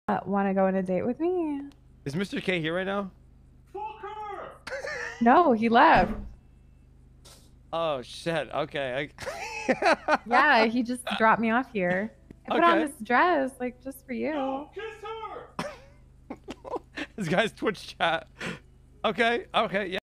Want to go on a date with me? Is Mr. K here right now? No, he left. Oh shit. Okay. Yeah, he just dropped me off here. I put on Okay. this dress, like, just for you. Don't kiss her! This guy's Twitch chat. Okay. Yeah.